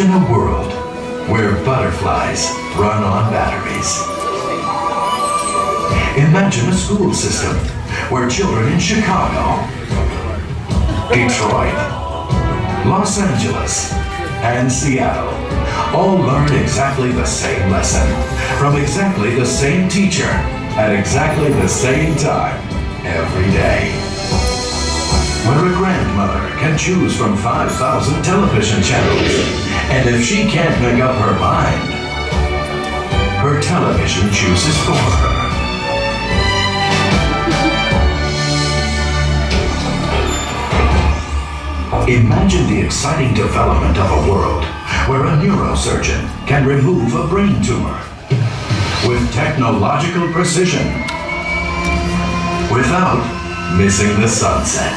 Imagine a world where butterflies run on batteries. Imagine a school system where children in Chicago, Detroit, Los Angeles, and Seattle all learn exactly the same lesson from exactly the same teacher at exactly the same time every day. Where a grandmother can choose from 5,000 television channels, and if she can't make up her mind, her television chooses for her. Imagine the exciting development of a world where a neurosurgeon can remove a brain tumor with technological precision without missing the sunset.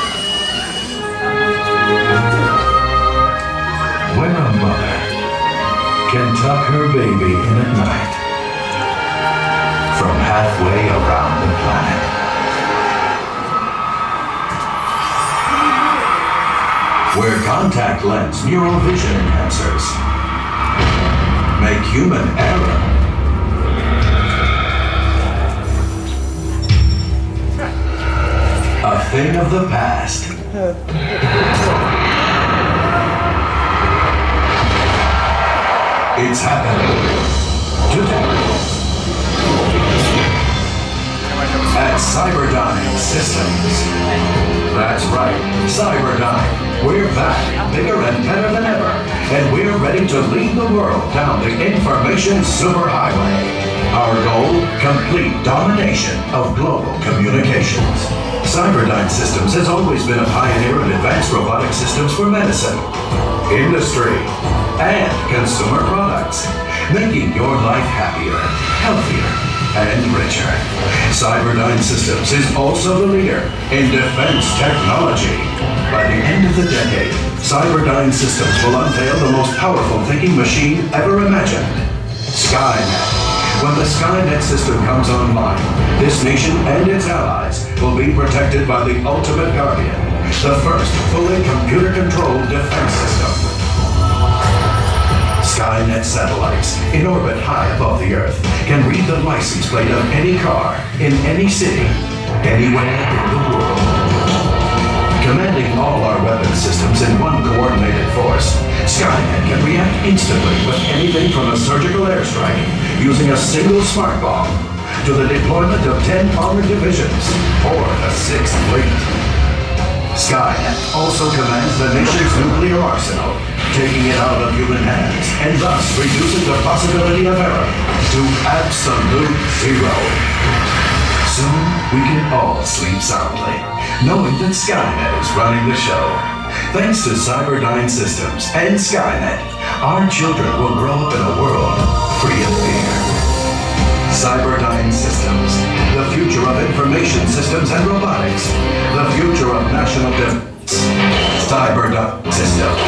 Where a mother can tuck her baby in at night from halfway around the planet. Where contact lens neural vision enhancers make human error a thing of the past. It's happening today at Cyberdyne Systems. That's right, Cyberdyne. We're back, bigger and better than ever, and we're ready to lead the world down the information superhighway. Our goal, complete domination of global communications. Cyberdyne Systems has always been a pioneer in advanced robotic systems for medicine, industry, and consumer products, making your life happier, healthier, and richer. Cyberdyne Systems is also the leader in defense technology. By the end of the decade, Cyberdyne Systems will unveil the most powerful thinking machine ever imagined, Skynet. When the Skynet system comes online, this nation and its allies will be protected by the Ultimate Guardian, the first fully computer-controlled defense system. Skynet satellites, in orbit high above the Earth, can read the license plate of any car in any city, anywhere in the world. Commanding all our weapon systems in one coordinated force, Skynet can react instantly with anything from a surgical airstrike using a single smart bomb to the deployment of 10 armored divisions or the 6th Fleet. Skynet also commands the nation's nuclear arsenal, taking it out of human hands and thus reducing the possibility of error to absolute zero. Soon, we can all sleep soundly, knowing that Skynet is running the show. Thanks to Cyberdyne Systems and Skynet, our children will grow up in a world free of fear. Cyberdyne Systems, the future of information systems and robotics, the future of national defense. Cyberdyne Systems.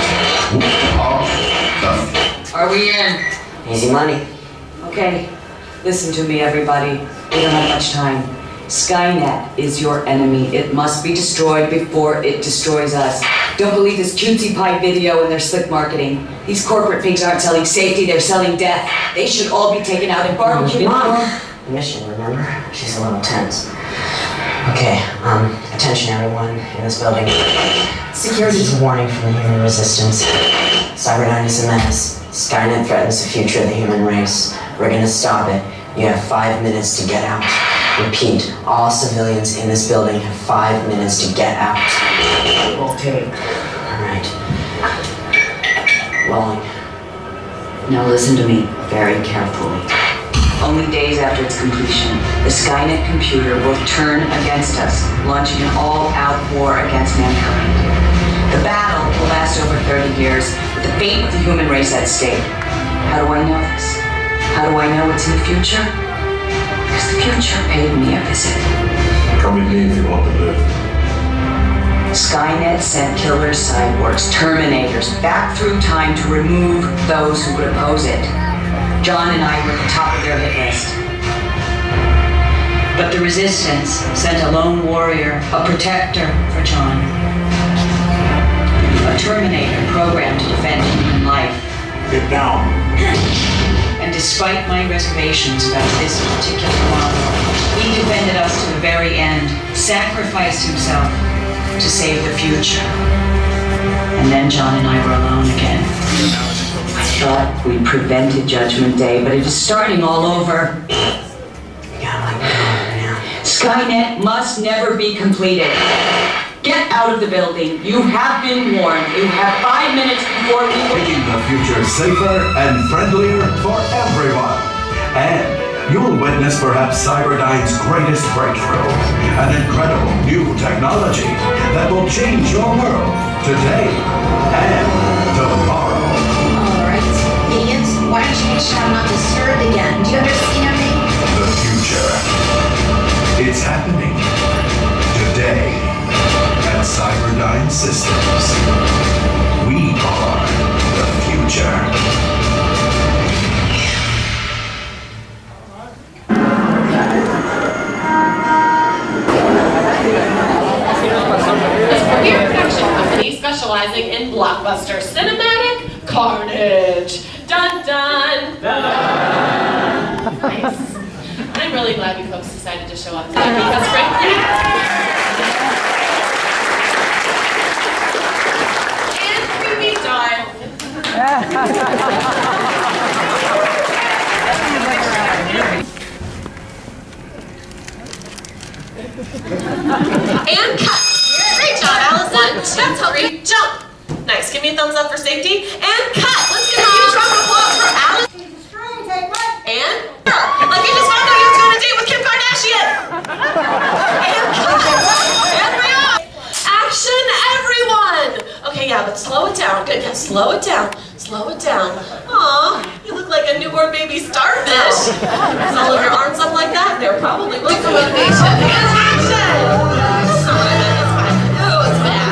Are we in? Easy money. Okay, listen to me, everybody. We don't have much time. Skynet is your enemy. It must be destroyed before it destroys us. Don't believe this cutesy pie video and their slick marketing. These corporate pigs aren't selling safety, they're selling death. They should all be taken out and barbecued. Mom! Mission, remember? She's a little tense. Okay, attention everyone in this building. Security. This is a warning from the human resistance. Cyberdyne is a menace. Skynet threatens the future of the human race. We're gonna stop it. You have 5 minutes to get out. Repeat, all civilians in this building have 5 minutes to get out. Okay. Alright. Rolling. Now listen to me very carefully. Only days after its completion, the Skynet computer will turn against us, launching an all-out war against mankind. The battle will last over 30 years, with the fate of the human race at stake. How do I know this? How do I know it's in the future? Because the future paid me a visit. Come with me if you want to live. Skynet sent killers, cyborgs, terminators back through time to remove those who would oppose it. John and I were at the top of their hit list. But the Resistance sent a lone warrior, a protector for John. A Terminator programmed to defend human life. Get down. And despite my reservations about this particular model, he defended us to the very end, sacrificed himself to save the future. And then John and I were alone again. I thought we prevented Judgment Day, but it is starting all over. Skynet must never be completed. Get out of the building. You have been warned. You have 5 minutes before we... Making the future safer and friendlier for everyone. And you'll witness perhaps Cyberdyne's greatest breakthrough. An incredible new technology that will change your world today and tomorrow. Alright, idiots, why don't you just shout not disturbed again? Do you understand me? The future. It's happening today. At Cyberdyne Systems, we are the future. We're a production company specializing in blockbuster cinematic carnage. Dun dun! Dun. Nice. I'm really glad you folks decided to show up today because frankly... And cut! Great job, Allison! That's how we jump! Nice, give me a thumbs up for safety. And cut! Let's give a huge round of applause for Allison! And like you just found out you was going on a date with Kim Kardashian! And cut! And react! Action, everyone! Okay, yeah, but slow it down. Good, yeah, slow it down. Slow it down. Aw, you look like a newborn baby starfish. With all of your arms up like that, they're probably looking for motivation. And action! That's not what I meant, it's fine. Oh, it's bad.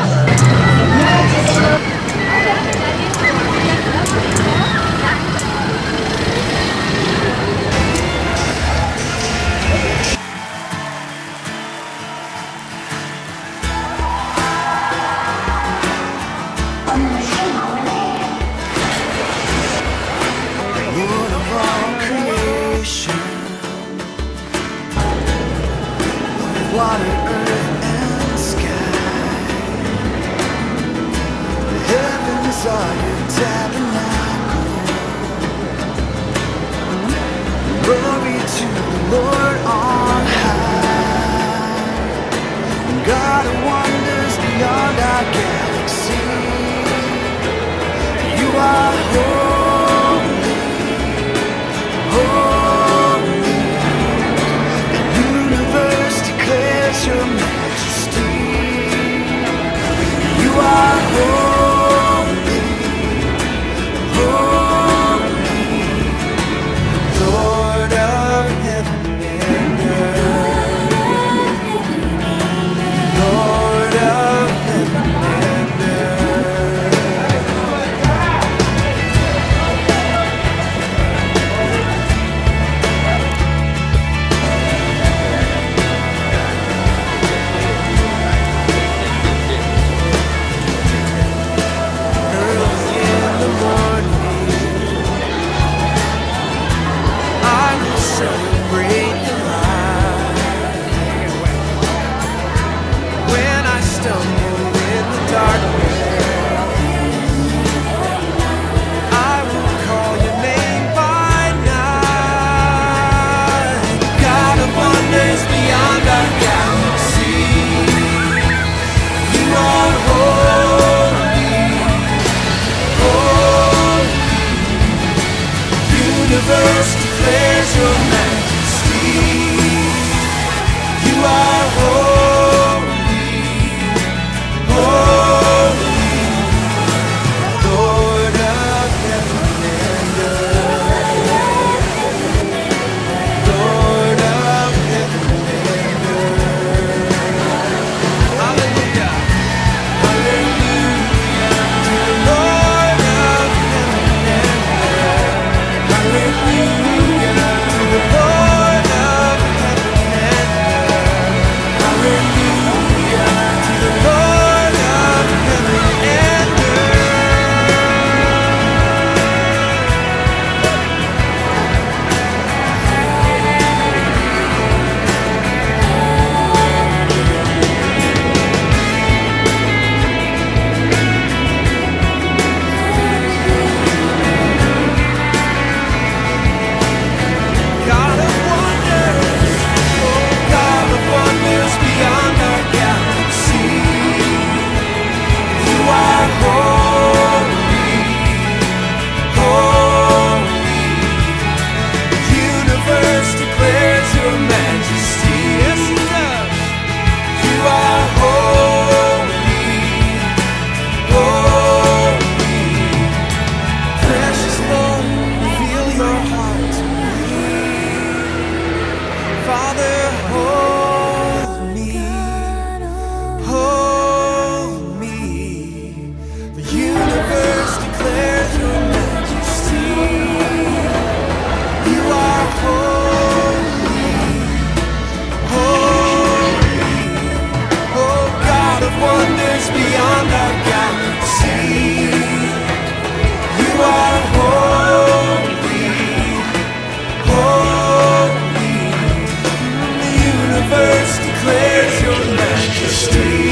Water, earth, and sky. The heavens are your tabernacle. Glory to the Lord on high. God of wonders beyond our galaxy. You are holy, holy. The universe declares your majesty. You are holy, holy, Lord of heaven and earth, Lord of heaven and earth. street.